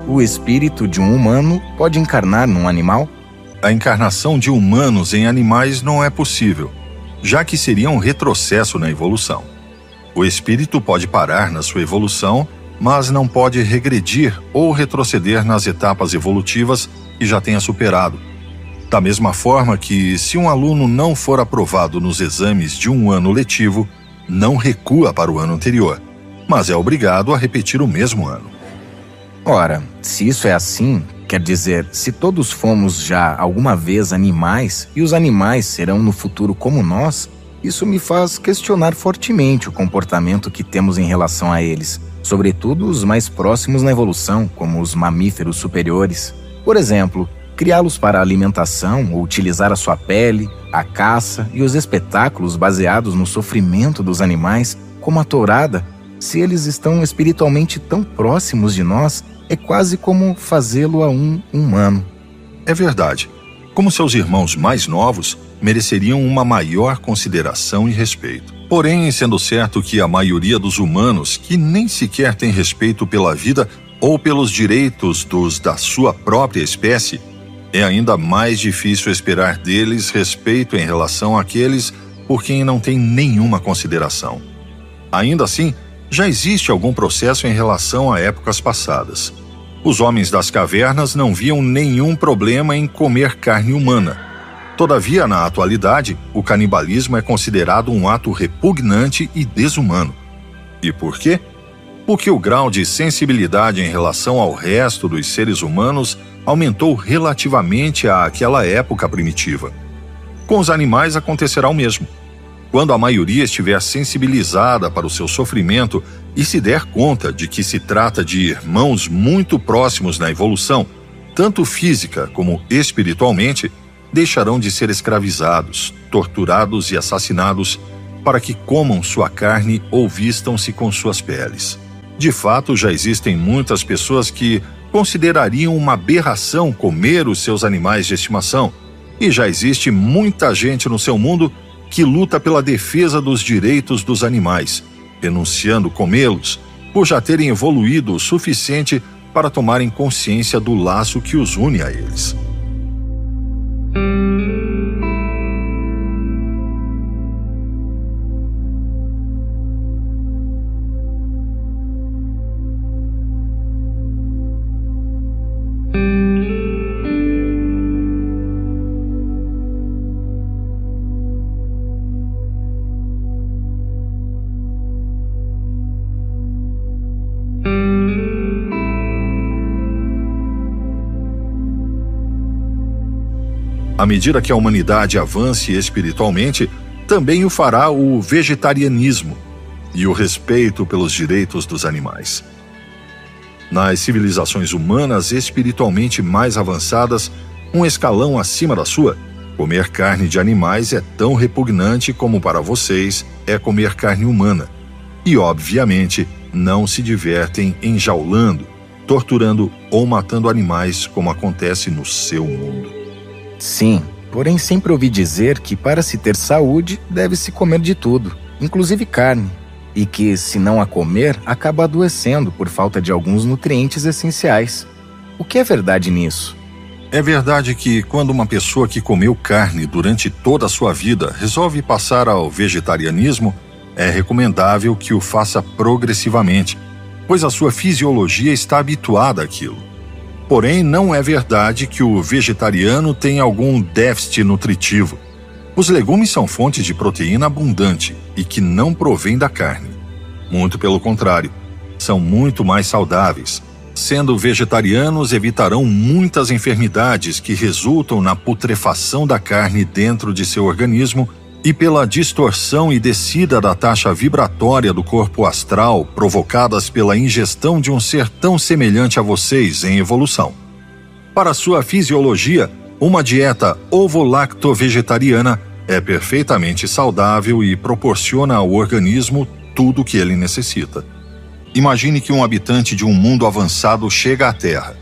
o espírito de um humano pode encarnar num animal? A encarnação de humanos em animais não é possível, já que seria um retrocesso na evolução. O espírito pode parar na sua evolução, mas não pode regredir ou retroceder nas etapas evolutivas que já tenha superado. Da mesma forma que, se um aluno não for aprovado nos exames de um ano letivo, não recua para o ano anterior, mas é obrigado a repetir o mesmo ano. Ora, se isso é assim, quer dizer, se todos fomos já alguma vez animais e os animais serão no futuro como nós, isso me faz questionar fortemente o comportamento que temos em relação a eles, sobretudo os mais próximos na evolução, como os mamíferos superiores. Por exemplo, criá-los para a alimentação ou utilizar a sua pele, a caça e os espetáculos baseados no sofrimento dos animais, como a tourada, se eles estão espiritualmente tão próximos de nós, é quase como fazê-lo a um humano. É verdade. Como seus irmãos mais novos, mereceriam uma maior consideração e respeito. Porém, sendo certo que a maioria dos humanos, que nem sequer tem respeito pela vida ou pelos direitos da sua própria espécie, é ainda mais difícil esperar deles respeito em relação àqueles por quem não tem nenhuma consideração. Ainda assim, já existe algum processo em relação a épocas passadas. Os homens das cavernas não viam nenhum problema em comer carne humana. Todavia, na atualidade, o canibalismo é considerado um ato repugnante e desumano. E por quê? Porque o grau de sensibilidade em relação ao resto dos seres humanos aumentou relativamente àquela época primitiva. Com os animais acontecerá o mesmo. Quando a maioria estiver sensibilizada para o seu sofrimento e se der conta de que se trata de irmãos muito próximos na evolução, tanto física como espiritualmente, deixarão de ser escravizados, torturados e assassinados para que comam sua carne ou vistam-se com suas peles. De fato, já existem muitas pessoas que considerariam uma aberração comer os seus animais de estimação, e já existe muita gente no seu mundo que luta pela defesa dos direitos dos animais, renunciando comê-los, por já terem evoluído o suficiente para tomarem consciência do laço que os une a eles. À medida que a humanidade avance espiritualmente, também o fará o vegetarianismo e o respeito pelos direitos dos animais. Nas civilizações humanas espiritualmente mais avançadas, um escalão acima da sua, comer carne de animais é tão repugnante como para vocês é comer carne humana. E, obviamente, não se divertem enjaulando, torturando ou matando animais como acontece no seu mundo. Sim, porém sempre ouvi dizer que para se ter saúde deve-se comer de tudo, inclusive carne, e que se não a comer acaba adoecendo por falta de alguns nutrientes essenciais. O que é verdade nisso? É verdade que quando uma pessoa que comeu carne durante toda a sua vida resolve passar ao vegetarianismo, é recomendável que o faça progressivamente, pois a sua fisiologia está habituada àquilo. Porém, não é verdade que o vegetariano tem algum déficit nutritivo. Os legumes são fontes de proteína abundante e que não provém da carne. Muito pelo contrário, são muito mais saudáveis. Sendo vegetarianos, evitarão muitas enfermidades que resultam na putrefação da carne dentro de seu organismo e pela distorção e descida da taxa vibratória do corpo astral provocadas pela ingestão de um ser tão semelhante a vocês em evolução. Para sua fisiologia, uma dieta ovo-lacto-vegetariana é perfeitamente saudável e proporciona ao organismo tudo o que ele necessita. Imagine que um habitante de um mundo avançado chega à Terra.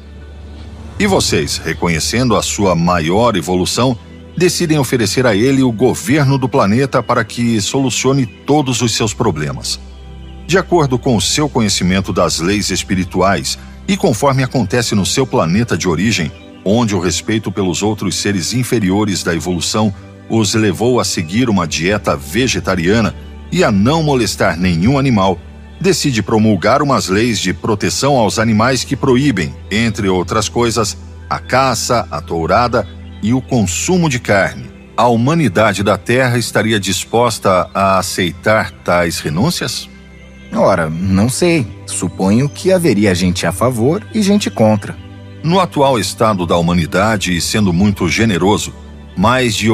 E vocês, reconhecendo a sua maior evolução, decidem oferecer a ele o governo do planeta para que solucione todos os seus problemas. De acordo com o seu conhecimento das leis espirituais E conforme acontece no seu planeta de origem, onde o respeito pelos outros seres inferiores da evolução os levou a seguir uma dieta vegetariana e a não molestar nenhum animal, decide promulgar umas leis de proteção aos animais que proíbem, entre outras coisas, a caça, a tourada e o consumo de carne. A humanidade da Terra estaria disposta a aceitar tais renúncias? Ora, não sei. Suponho que haveria gente a favor e gente contra. No atual estado da humanidade, e sendo muito generoso, mais de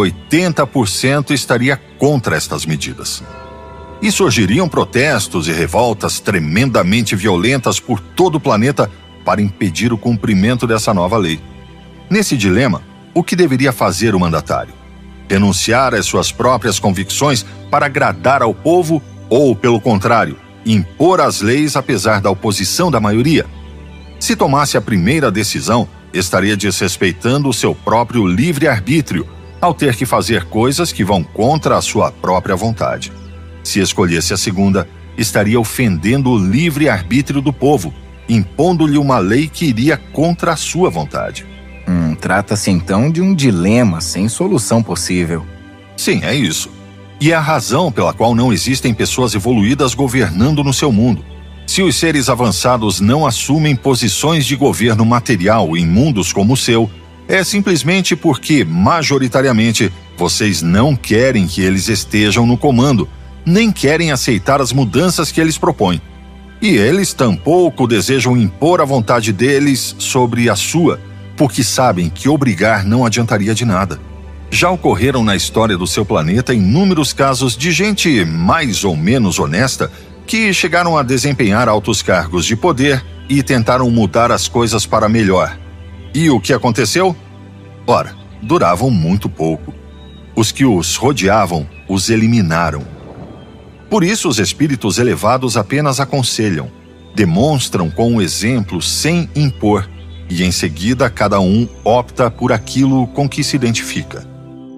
80% estaria contra estas medidas. E surgiriam protestos e revoltas tremendamente violentas por todo o planeta para impedir o cumprimento dessa nova lei. Nesse dilema, o que deveria fazer o mandatário? Renunciar às suas próprias convicções para agradar ao povo ou, pelo contrário, impor as leis apesar da oposição da maioria? Se tomasse a primeira decisão, estaria desrespeitando o seu próprio livre-arbítrio, ao ter que fazer coisas que vão contra a sua própria vontade. Se escolhesse a segunda, estaria ofendendo o livre-arbítrio do povo, impondo-lhe uma lei que iria contra a sua vontade. Trata-se então de um dilema sem solução possível. Sim, é isso. E é a razão pela qual não existem pessoas evoluídas governando no seu mundo. Se os seres avançados não assumem posições de governo material em mundos como o seu, é simplesmente porque, majoritariamente, vocês não querem que eles estejam no comando, nem querem aceitar as mudanças que eles propõem. E eles tampouco desejam impor a vontade deles sobre a sua, porque sabem que obrigar não adiantaria de nada. Já ocorreram na história do seu planeta inúmeros casos de gente mais ou menos honesta que chegaram a desempenhar altos cargos de poder e tentaram mudar as coisas para melhor. E o que aconteceu? Ora, duravam muito pouco. Os que os rodeavam os eliminaram. Por isso, os espíritos elevados apenas aconselham, demonstram com o exemplo sem impor, e em seguida cada um opta por aquilo com que se identifica.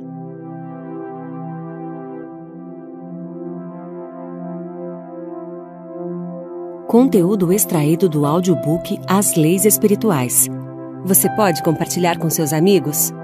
Conteúdo extraído do audiobook As Leis Espirituais. Você pode compartilhar com seus amigos?